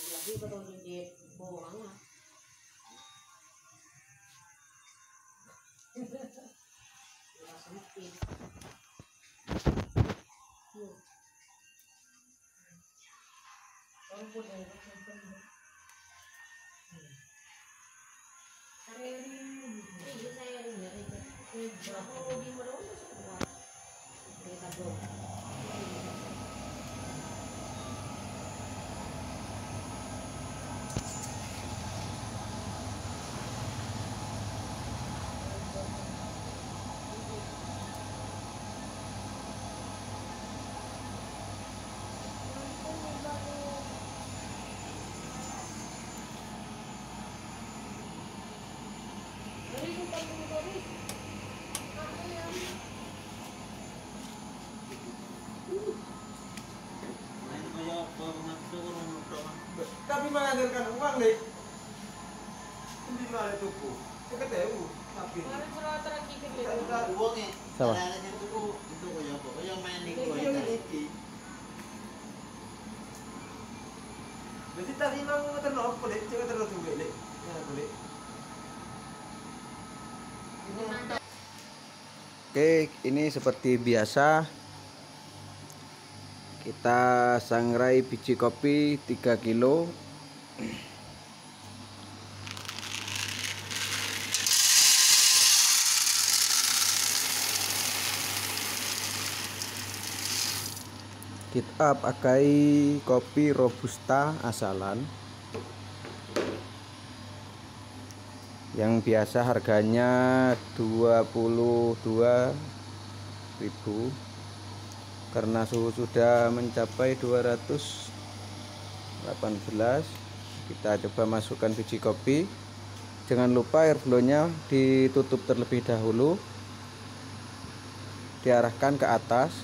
lagi betul di boang lah. Sempit. Orang pun yang tapi menghadirkan uang nih ini malah tuku seketewu tapi uangnya sama itu yang main di jadi tadi mau terlalu boleh coba terlalu juga nih ya boleh. Oke, ini seperti biasa kita sangrai biji kopi 3 kilo. Kita pakai kopi robusta asalan yang biasa harganya 22.000, karena suhu sudah mencapai 218. Kita coba masukkan biji kopi. Jangan lupa airflow-nya ditutup terlebih dahulu, diarahkan ke atas.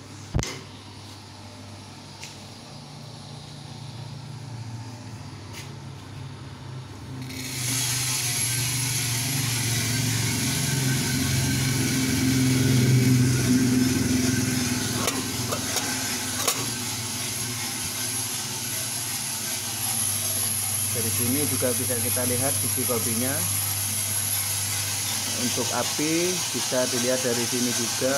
Dari sini juga bisa kita lihat biji kopinya. Untuk api bisa dilihat dari sini juga.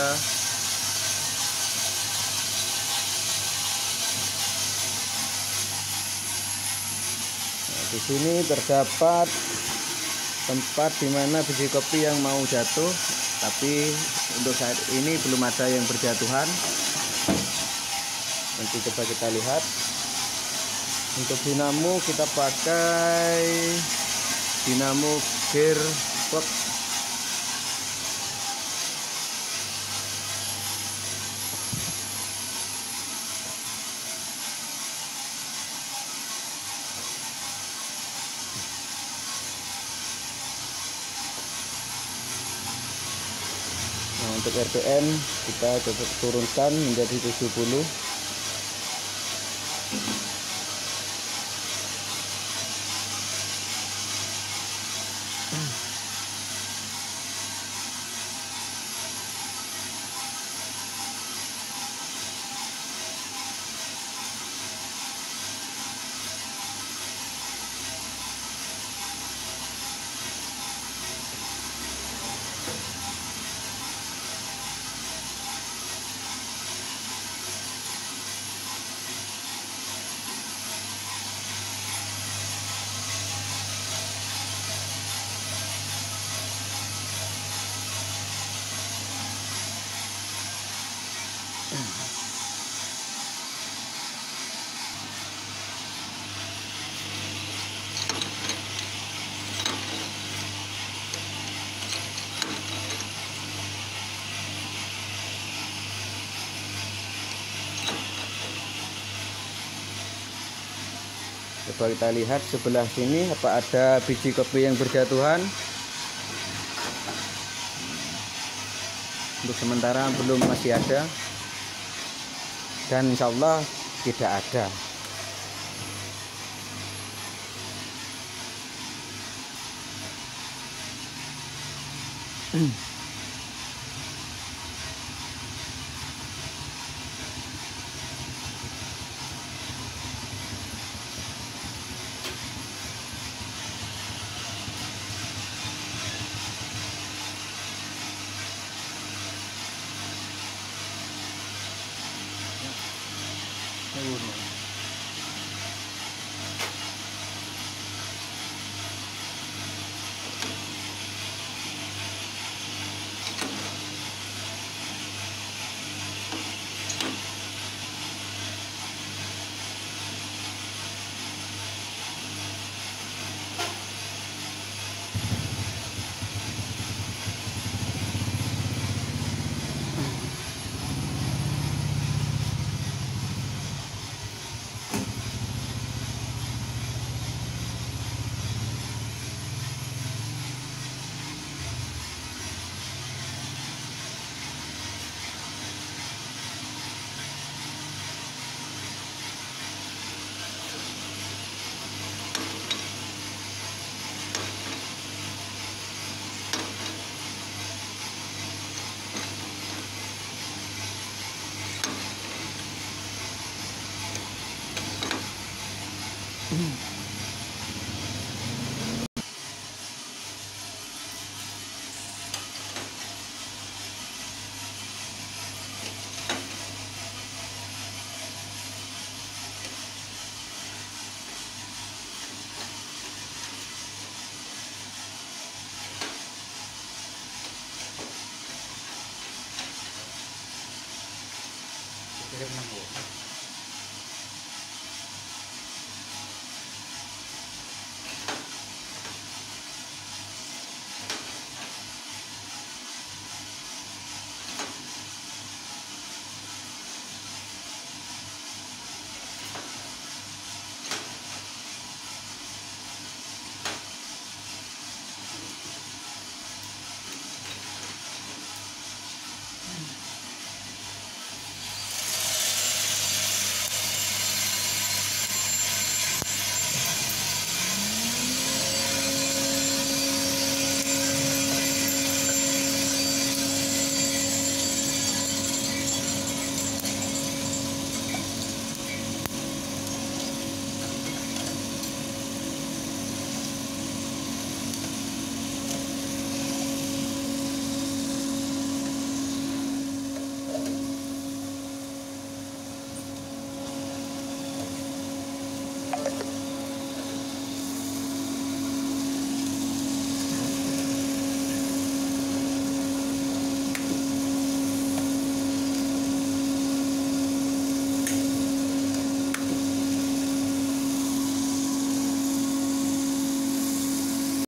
Nah, di sini terdapat tempat di mana biji kopi yang mau jatuh, tapi untuk saat ini belum ada yang berjatuhan. Nanti coba kita lihat. Untuk dinamo kita pakai dinamo gearbox. Nah, untuk RPM kita coba turunkan menjadi 70. Coba kita lihat sebelah sini apa ada biji kopi yang berjatuhan. Untuk sementara belum, masih ada, dan insya Allah tidak ada.